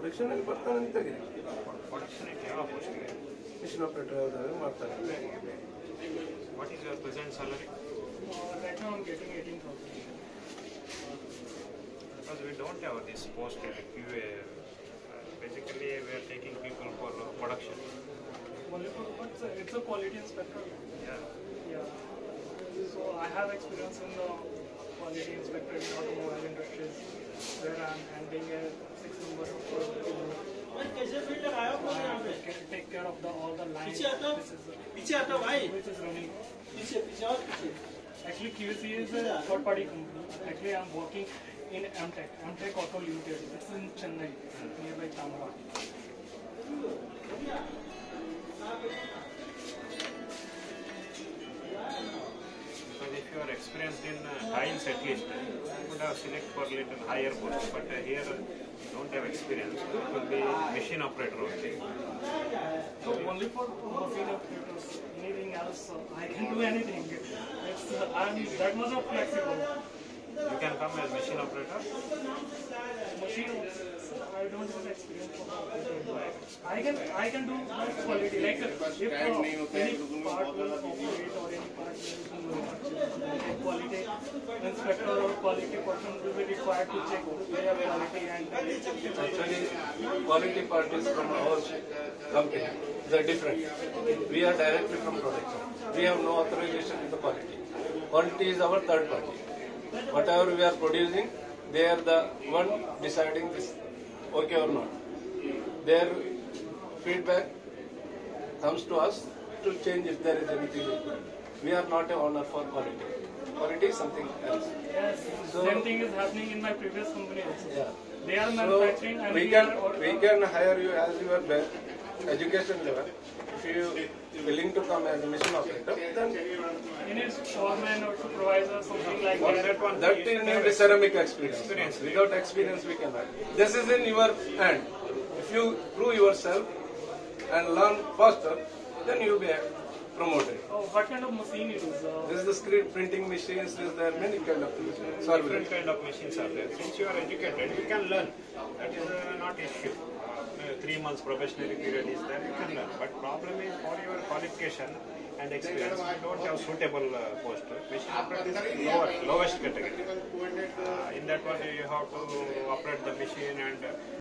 Production ಅಲ್ಲಿ ಬರ್ತಾನೆ ತೆಗೀರಿ. ಪ್ರೊಡಕ್ಷನ್ ಯಾವ ಪೋಸ್ಟ್ ಇದೆ? ಮಿಷನ್ ಆಪರೇಟರ್ ಯಾವ್ದಾದ್ರು ಮಾಡ್ತಾರೆ. What is your present salary? Right now I'm getting 18,000. Because we don't have this post QA. Basically, we are taking people for production. Only for but it's a quality inspector. Yeah. Yeah. So I have experience in the quality inspector in automobile industries, where I'm handling a 6 number of can take care of all the lines. Which is running. Actually, QC is a third-party company. Actually, I'm working in MTech Auto Limited. It's in Chennai, nearby Tamra. Because if you are experienced in tiles at least, you would have select for little higher post. But here, you don't have experience. It will be machine operator only. So only for machine operators. Anything else, I can do anything. I'm that much of flexible. You can come as machine operator. Machine, I don't have experience for operator. I can do quality. Like if any part will operate or any part will quality inspector or quality person will be required to check their quality and Actually, quality part is from our company. They are different. We are directly from production. We have no authorization in the quality. Quality is our third party. Whatever we are producing, they are the one deciding this okay or not. Their feedback comes to us to change if there is anything required. We are not a owner for quality. Quality is something else. yes, So, same thing is happening in my previous company also. yeah. They are So manufacturing and we can hire you as your education level. If you willing to come as a mission operator, then any foreman or supervisor, something like that. that is need a ceramic experience. Without experience, we cannot. This is in your hand. If you prove yourself and learn faster, then you will be promoted. Oh, what kind of machine it is? This is the screen printing machines. There are many kind of machines. Different kind of machines are there. Since you are educated, you can learn. That is not issue. 3 months probationary period is there, you can learn. But problem is for your qualification and experience, you don't have suitable post. Machine operator is lowest category. In that one, you have to operate the machine and